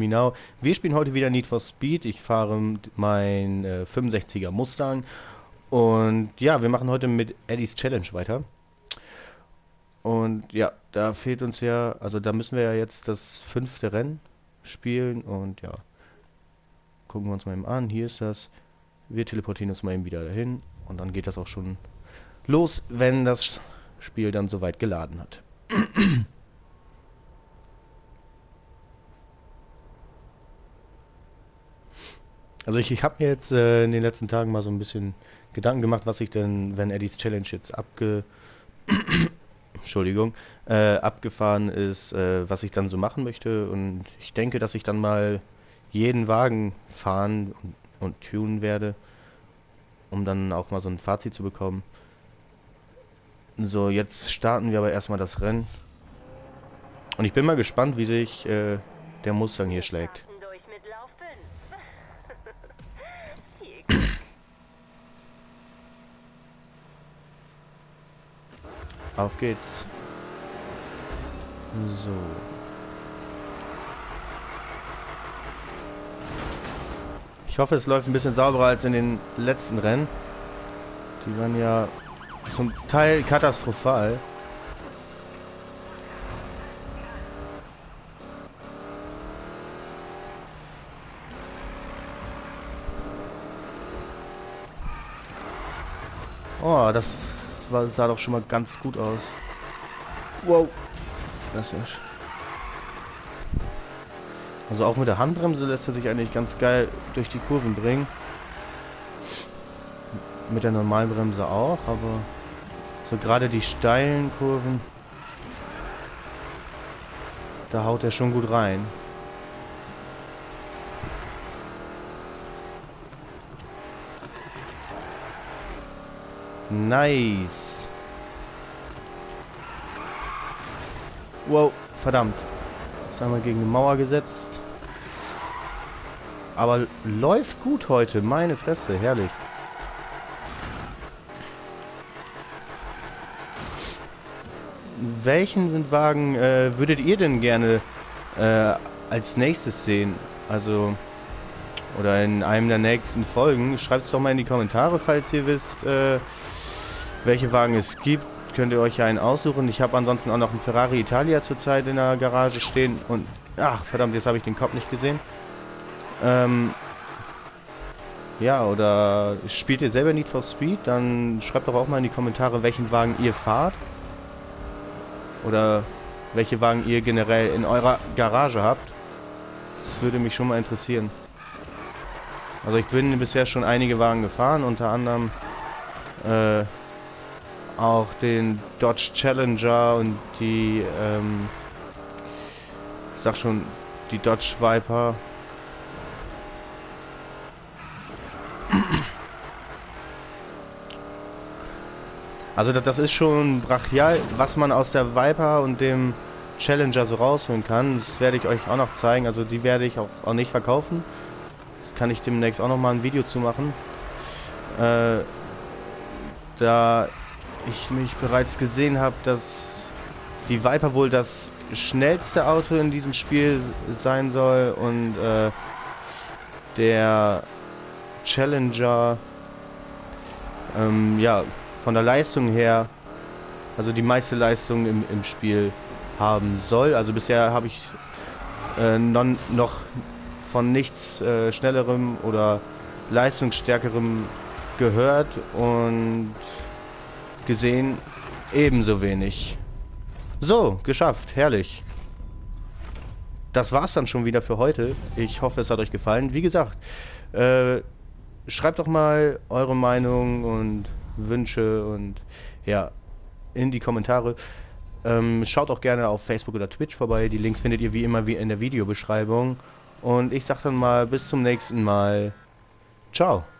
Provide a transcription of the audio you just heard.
Me Now. Wir spielen heute wieder Need for Speed. Ich fahre mein 65er Mustang. Und ja, wir machen heute mit Eddie's Challenge weiter. Und ja, da fehlt uns ja, also da müssen wir ja jetzt das 5. Rennen spielen. Und ja, gucken wir uns mal eben an. Hier ist das. Wir teleportieren uns mal eben wieder dahin. Und dann geht das auch schon los, wenn das Spiel dann soweit geladen hat. Also ich habe mir jetzt in den letzten Tagen mal so ein bisschen Gedanken gemacht, was ich denn, wenn Eddie's Challenge jetzt Entschuldigung, abgefahren ist, was ich dann so machen möchte. Und ich denke, dass ich dann mal jeden Wagen fahren und tunen werde, um dann auch mal so ein Fazit zu bekommen. So, jetzt starten wir aber erstmal das Rennen. Und ich bin mal gespannt, wie sich der Mustang hier schlägt. Auf geht's. So. Ich hoffe, es läuft ein bisschen sauberer als in den letzten Rennen. Die waren ja zum Teil katastrophal. Oh, das sah doch schon mal ganz gut aus. Wow. Das ist. Also auch mit der Handbremse lässt er sich eigentlich ganz geil durch die Kurven bringen. Mit der normalen Bremse auch, aber so gerade die steilen Kurven, da haut er schon gut rein. Nice. Wow, verdammt. Ist einmal gegen eine Mauer gesetzt. Aber läuft gut heute, meine Fresse, herrlich. Welchen Wagen würdet ihr denn gerne als nächstes sehen? Also, oder in einem der nächsten Folgen. Schreibt es doch mal in die Kommentare, falls ihr wisst, welche Wagen es gibt. Könnt ihr euch ja einen aussuchen. Ich habe ansonsten auch noch einen Ferrari Italia zurzeit in der Garage stehen. Und, ach, verdammt, jetzt habe ich den Kopf nicht gesehen. Ja, oder spielt ihr selber Need for Speed? Dann schreibt doch auch mal in die Kommentare, welchen Wagen ihr fahrt. Oder welche Wagen ihr generell in eurer Garage habt. Das würde mich schon mal interessieren. Also ich bin bisher schon einige Wagen gefahren, unter anderem auch den Dodge Challenger und die, ich sag schon, die Dodge Viper. Also das ist schon brachial, was man aus der Viper und dem Challenger so rausholen kann. Das werde ich euch auch noch zeigen. Also die werde ich auch nicht verkaufen. Kann ich demnächst auch noch mal ein Video zu machen. Da ich mich bereits gesehen habe, dass die Viper wohl das schnellste Auto in diesem Spiel sein soll und der Challenger ja, von der Leistung her, also die meiste Leistung im Spiel haben soll. Also bisher habe ich noch von nichts Schnellerem oder Leistungsstärkerem gehört und gesehen ebenso wenig. So, geschafft, herrlich. Das war's dann schon wieder für heute. Ich hoffe, es hat euch gefallen. Wie gesagt, schreibt doch mal eure Meinung und Wünsche und ja, in die Kommentare. Schaut auch gerne auf Facebook oder Twitch vorbei. Die Links findet ihr wie immer in der Videobeschreibung. Und ich sag dann mal bis zum nächsten Mal. Ciao.